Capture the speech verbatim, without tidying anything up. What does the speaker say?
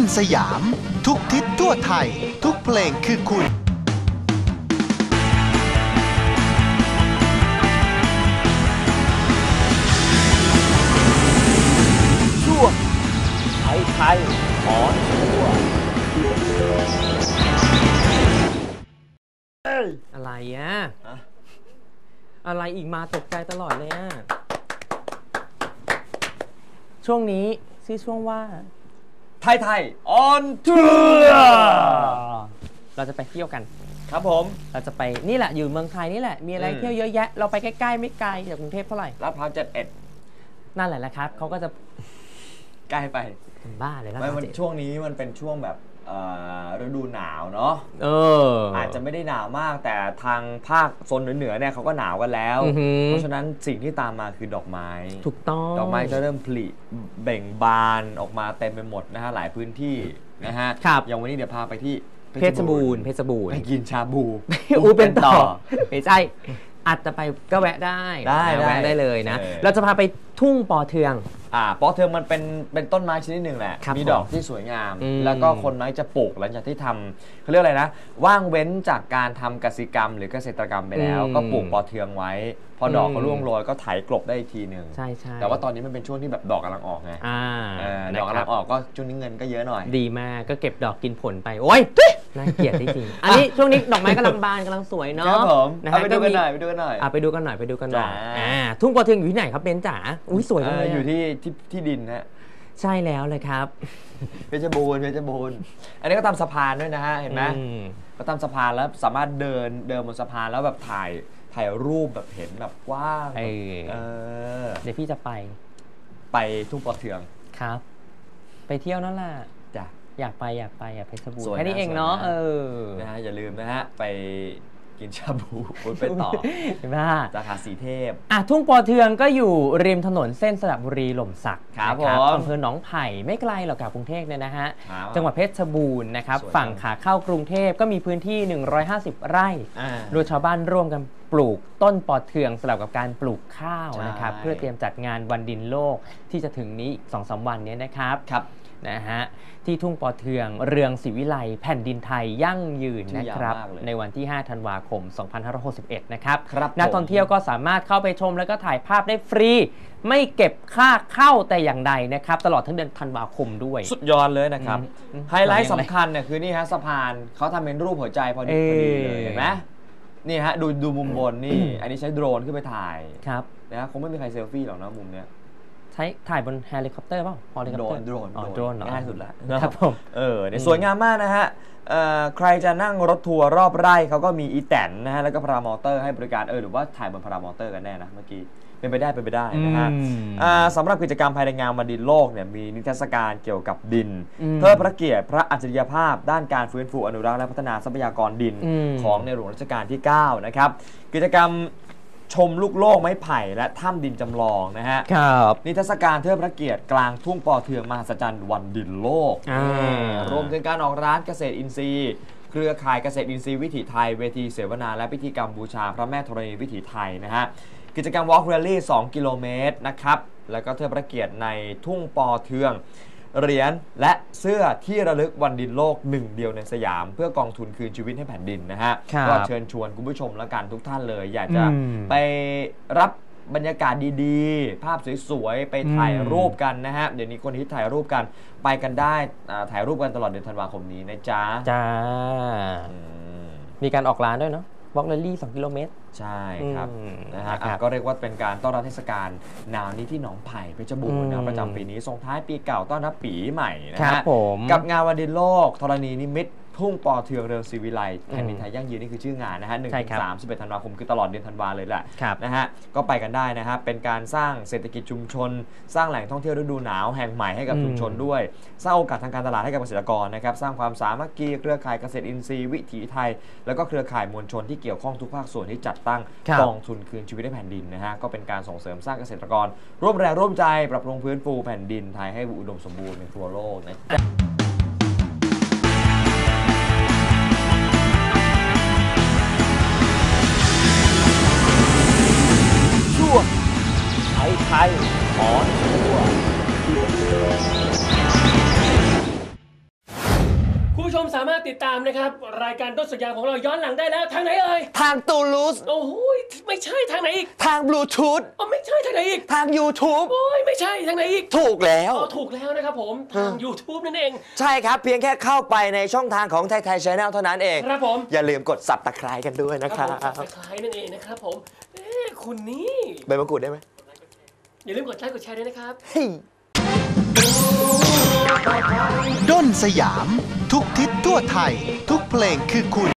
สยามทุกทิศทั่วไทยทุกเพลงคือคุณช่วงไทยไทยขอชั่วอะไรอ่ะอะไรอีกมาตกใจตลอดเลยอ่ะช่วงนี้ชื่อช่วงว่าไทยไทยออนทัวร์เราจะไปเที่ยวกันครับผมเราจะไปนี่แหละอยู่เมืองไทยนี่แหละมีอะไรเที่ยวเยอะแยะเราไปใกล้ๆไม่ไกลจากกรุงเทพเท่าไหร่ลาดพร้าวเจ็ดเอ็ดนั่นแหละนะครับเขาก็จะใกล้ไปบ้าเลยนะมันช่วงนี้มันเป็นช่วงแบบฤดูหนาวเนาะเอออาจจะไม่ได้หนาวมากแต่ทางภาคโซนเหนือเนี่ยเขาก็หนาวกันแล้วเพราะฉะนั้นสิ่งที่ตามมาคือดอกไม้ถูกต้องดอกไม้จะเริ่มผลิเบ่งบานออกมาเต็มไปหมดนะฮะหลายพื้นที่นะฮะอย่างวันนี้เดี๋ยวพาไปที่เพชรบูรณ์เพชรบูรณ์ไปกินชาบูอูเป็นต่อไม่ใช่อาจจะไปก็แวะได้ได้แวะได้เลยนะเราจะพาไปทุ่งปอเทืองอ่าปอเทืองมันเป็นเป็นต้นไม้ชนิดหนึ่งแหละมีดอกที่สวยงามแล้วก็คนไม้จะปลูกหลังจากที่ทำเขาเรียกอะไรนะว่างเว้นจากการทำกสิกรรมหรือเกษตรกรรมไปแล้วก็ปลูกปอเทืองไว้พอดอกเขาร่วงโรยก็ไถกลบได้อีกทีหนึ่งใช่ใช่แต่ว่าตอนนี้มันเป็นช่วงที่แบบดอกกำลังออกไงดอกกำลังออกก็ช่วงนี้เงินก็เยอะหน่อยดีมากก็เก็บดอกกินผลไปโอ้ยน่าเกลียดจริงอันนี้ช่วงนี้ดอกไม้กำลังบานกำลังสวยเนาะครับผมไปดูกันหน่อยไปดูกันหน่อยไปดูกันหน่อยไปดูกันหน่อยทุ่งปอเทืองอยู่ที่ไหนครับเบนจ๋าอุ้ยสวยจังเลยอยู่ที่ที่ดินนะใช่แล้วเลยครับเพชรบูรณ์เพชรบูรณ์อันนี้ก็ทำสะพานด้วยนะฮะเห็นไหมก็ทำสะพานแล้วสามารถเดินเดินบนสะพานแล้วแบบถ่ายถ่ายรูปแบบเห็นแบบกว้างเออเดี๋ยวพี่จะไปไปทุ่งปอเทืองครับไปเที่ยวนั่นแหละจ้ะอยากไปอยากไปอยากเพชรบูรณ์แค่นี้เองเนาะเออนะฮะอย่าลืมนะฮะไปกินชาบูไปต่อเห็นไหมสาขาสีเทพอ่ะทุ่งปอเทืองก็อยู่ริมถนนเส้นสระบุรีหล่มสักครับอำเภอหนองไผ่ไม่ไกลหรอกจากกรุงเทพเนี่ยนะฮะจังหวัดเพชรบูรณ์นะครับฝั่งขาเข้ากรุงเทพก็มีพื้นที่หนึ่งร้อยห้าสิบไร่โดยชาวบ้านร่วมกันปลูกต้นปอเทืองสลับกับการปลูกข้าวนะครับเพื่อเตรียมจัดงานวันดินโลกที่จะถึงนี้อีก สองสาม วันนี้นะครับครับนะฮะที่ทุ่งปอเทืองเรืองศรีวิไลแผ่นดินไทยยั่งยืนนะครับในวันที่ห้าธันวาคมสองพันห้าร้อยหกสิบเอ็ดนะครับนักท่องเที่ยวก็สามารถเข้าไปชมแล้วก็ถ่ายภาพได้ฟรีไม่เก็บค่าเข้าแต่อย่างใดนะครับตลอดทั้งเดือนธันวาคมด้วยสุดยอดเลยนะครับไฮไลท์สำคัญเนี่ยคือนี่ฮะสะพานเขาทำเป็นรูปหัวใจพอดีพอดีเลยเห็นไหมนี่ฮะดูดูมุมบนนี่อันนี้ใช้โดรนขึ้นไปถ่ายครับนะคงไม่มีใครเซลฟี่หรอกนะมุมเนี้ยใช้ถ่ายบนเฮลิคอปเตอร์เปล่าโดรนโดรนโดรนง่ายสุดละครับผมเออเนี่ยสวยงามมากนะฮะใครจะนั่งรถทัวร์รอบไร่เขาก็มีอีแตนนะฮะแล้วก็พารามอเตอร์ให้บริการเออหรือว่าถ่ายบนพารามอเตอร์กันแน่นะเมื่อกี้เป็นไปได้เป็นไปได้นะฮะสำหรับกิจกรรมภายในงานวันดินโลกเนี่ยมีนิทรรศการเกี่ยวกับดินเพื่อพระเกียรติพระอัจฉริยภาพด้านการฟื้นฟูอนุรักษ์และพัฒนาทรัพยากรดินของในหลวงรัชกาลที่เก้านะครับกิจกรรมชมลูกโลกไม้ไผ่และถ้ำดินจำลองนะฮะครับนิทรรศการเทิดพระเกียรติกลางทุ่งปอเทืองมหัศจรรย์วันดินโลกรวมถึงการออกร้านเกษตรอินทรีย์เครือข่ายเกษตรอินทรีย์วิถีไทยเวทีเสวนาและพิธีกรรมบูชาพระแม่ธรณีวิถีไทยนะฮะกิจกรรม Walk Rally สองกิโลเมตรนะครับแล้วก็เทิดพระเกียรติในทุ่งปอเทืองเหรียญและเสื้อที่ระลึกวันดินโลกหนึ่งเดียวในสยามเพื่อกองทุนคืนชีวิตให้แผ่นดินนะฮะก็เชิญชวนคุณผู้ชมและกันทุกท่านเลยอยากจะไปรับบรรยากาศดีๆภาพสวยๆไปถ่ายรูปกันนะฮะเดี๋ยวนี้คนฮิตถ่ายรูปกันไปกันได้ถ่ายรูปกันตลอดเดือนธันวาคมนี้นะจ๊ะจ้ามีการออกร้านด้วยเนาะวอล์กแรลลี่สองกิโลเมตรใช่ครับนะฮะก็เรียกว่าเป็นการต้อนรับเทศกาลหนาวนี้ที่หนองไผ่เพชรบูรณ์นะประจำปีนี้ส่งท้ายปีเก่าต้อนรับปีใหม่นะฮะกับงานวันดินโลกธรณีนิมิตรทุ่งปอเทืองเรืองศรีวิไลแผ่นดินไทยยั่งยืนนี่คือชื่องานนะฮะหนึ่งถึงสามสิบเอ็ดธันวาคมคือตลอดเดือนธันวาเลยแหละนะฮะก็ไปกันได้นะฮะเป็นการสร้างเศรษฐกิจชุมชนสร้างแหล่งท่องเที่ยวฤดูหนาวแห่งใหม่ให้กับชุมชนด้วยสร้างโอกาสทางการตลาดให้กับเกษตรกรนะครับสร้างความสามัคคีเครือข่ายเกษตรอินทรีย์วิถีไทยแล้วก็เครือข่ายมวลชนที่เกี่ยวข้องทุกภาคส่วนที่จัดตั้งกองทุนคืนชีวิตให้แผ่นดินนะฮะก็เป็นการส่งเสริมสร้างเกษตรกรร่วมแรงร่วมใจปรับปรุงพื้นฟูแผ่นดินไทยให้อุดมสมบูรณ์ในทั่วโลกนะไทยไทยขอชั่วามารถติดตามนะครับรายการต้นสัญญาของเราย้อนหลังได้แล้วทางไหนเอ่ยทางตูลูสโอ้โหไม่ใช่ทางไหนอีกทางบลูทูธอ๋อไม่ใช่ทางไหนอีกทาง YouTube โอ้ยไม่ใช่ทางไหนอีกถูกแล้วอ๋อถูกแล้วนะครับผมทาง YouTube นั่นเองใช่ครับเพียงแค่เข้าไปในช่องทางของไทยไทย Channel เท่านั้นเองครับผมอย่าลืมกดสับตะไคร้กันด้วยนะครับสับตะไคร้นั่นเองนะครับผมเอ๊ะคุณนี่ใบมะกรูดได้ไหมอย่าลืมกดไลค์กดแชร์ด้วยนะครับด้นสยามทุกทิศทั่วไทยทุกเพลงคือคุณ